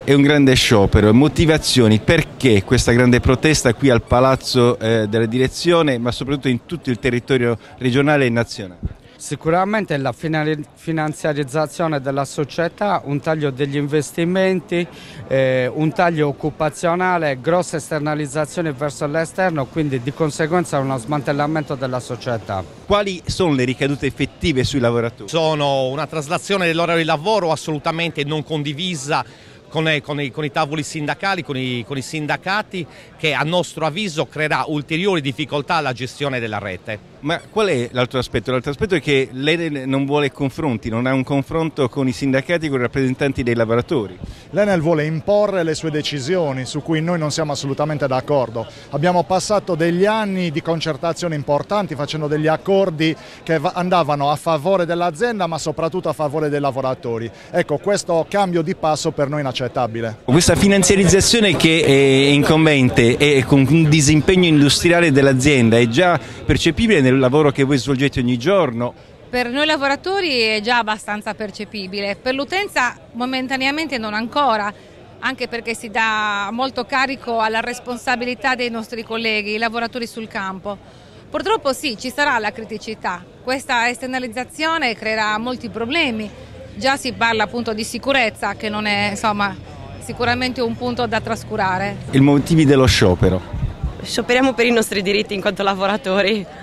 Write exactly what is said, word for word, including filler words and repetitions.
È un grande sciopero, motivazioni, perché questa grande protesta qui al Palazzo eh, della Direzione, ma soprattutto in tutto il territorio regionale e nazionale? Sicuramente la finanziarizzazione della società, un taglio degli investimenti, eh, un taglio occupazionale, grosse esternalizzazioni verso l'esterno, quindi di conseguenza uno smantellamento della società. Quali sono le ricadute effettive sui lavoratori? Sono una traslazione dell'orario di lavoro assolutamente non condivisa Con i, con, i, con i tavoli sindacali, con i, con i sindacati, che a nostro avviso creerà ulteriori difficoltà alla gestione della rete. Ma qual è l'altro aspetto? L'altro aspetto è che l'Enel non vuole confronti, non ha un confronto con i sindacati, con i rappresentanti dei lavoratori. L'Enel vuole imporre le sue decisioni, su cui noi non siamo assolutamente d'accordo. Abbiamo passato degli anni di concertazioni importanti, facendo degli accordi che andavano a favore dell'azienda, ma soprattutto a favore dei lavoratori. Ecco, questo cambio di passo per noi è inaccettabile. Questa finanziarizzazione che è incombente e con un disimpegno industriale dell'azienda è già percepibile nel lavoro che voi svolgete ogni giorno? Per noi lavoratori è già abbastanza percepibile, per l'utenza momentaneamente non ancora, anche perché si dà molto carico alla responsabilità dei nostri colleghi, i lavoratori sul campo. Purtroppo sì, ci sarà la criticità, questa esternalizzazione creerà molti problemi. Già si parla appunto di sicurezza, che non è insomma sicuramente un punto da trascurare. I motivi dello sciopero? Scioperiamo per i nostri diritti in quanto lavoratori.